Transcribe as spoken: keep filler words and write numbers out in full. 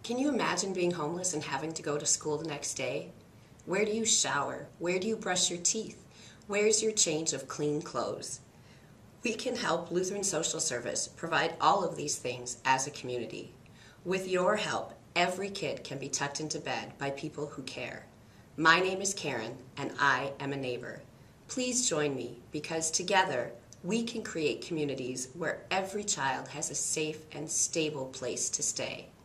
Can you imagine being homeless and having to go to school the next day? Where do you shower? Where do you brush your teeth? Where's your change of clean clothes? We can help Lutheran Social Service provide all of these things as a community. With your help, every kid can be tucked into bed by people who care. My name is Karen, and I am a neighbor. Please join me, because together we can create communities where every child has a safe and stable place to stay.